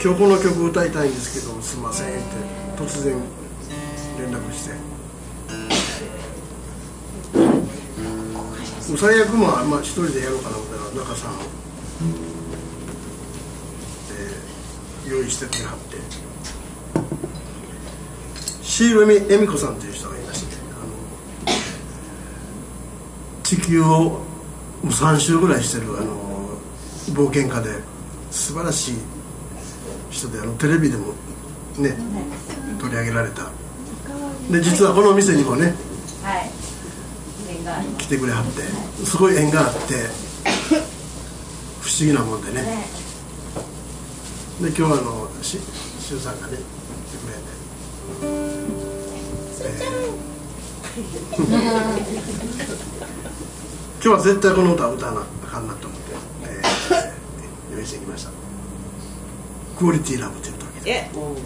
今日この曲歌いたいんですけどすいませんって突然連絡して、最悪一人でやろうかなみたいな中さん、用意してくれはって、シール恵美子さんという人がいまして、地球を3周ぐらいしてる冒険家で素晴らしい人で、テレビでもね取り上げられた。で実はこの店にもね、来てくれはって、すごい縁があって不思議なもんでね。で今日はしゅうさんがね来てくれて、今日は絶対この歌を歌わなあかんなと思って、用意してきました。クオリティラブという時で。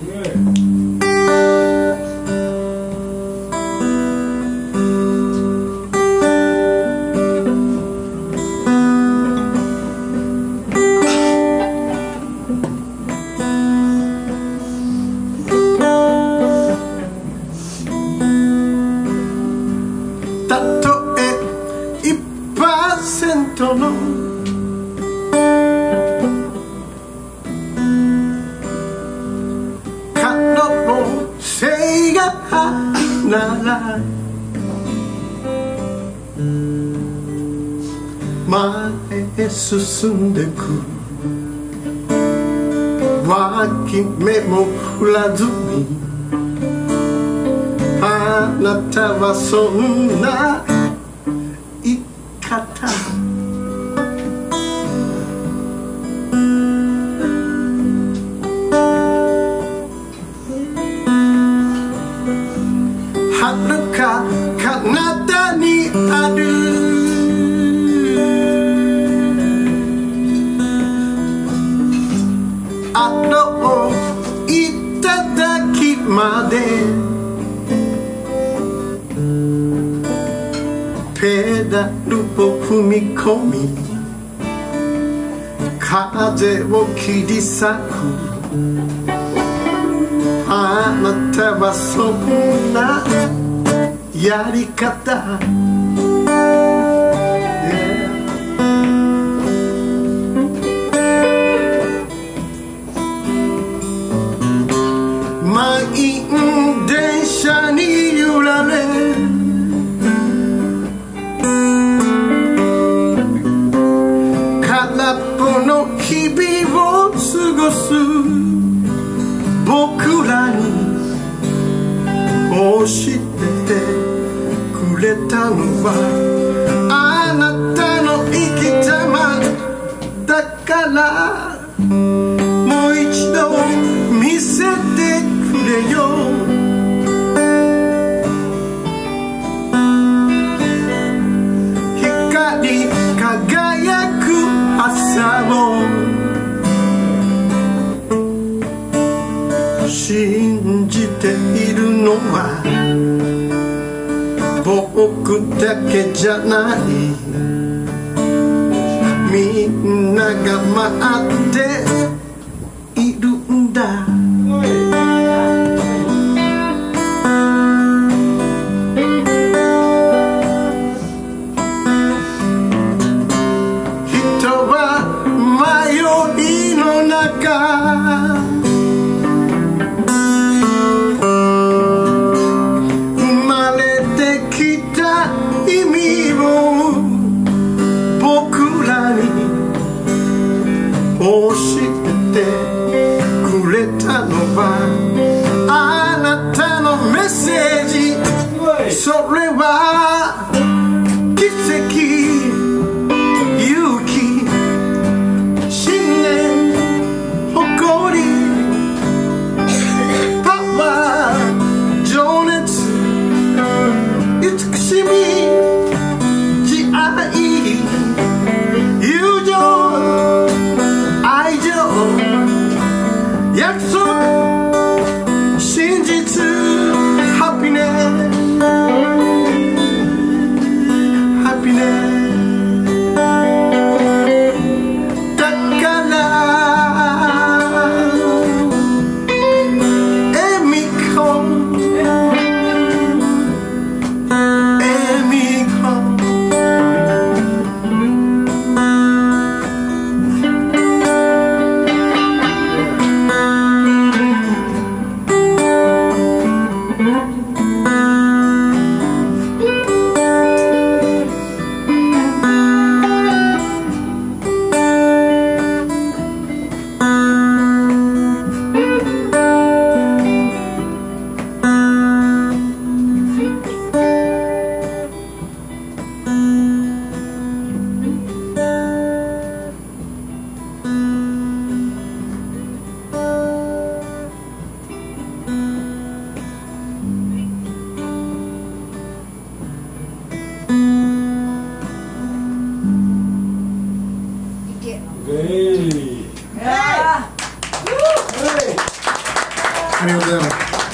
たとえ 1% の可能性がなら前へ進んでく、脇目も振らずに、あなたはそんな生き方、遥か彼方にある頂までペダルを踏み込み、風を切り裂く、あなたはそんなやり方、満員電車に揺られ、空っぽの日々を過ごす僕らに教えてくれたのは、あなたの生き様だから、もう一度見せてくれよ。光り輝く朝を信じているのは僕だけじゃない、みんなが待っているんだ。人は迷いの中、生まれてきた意味を僕らに教ありがとうございます。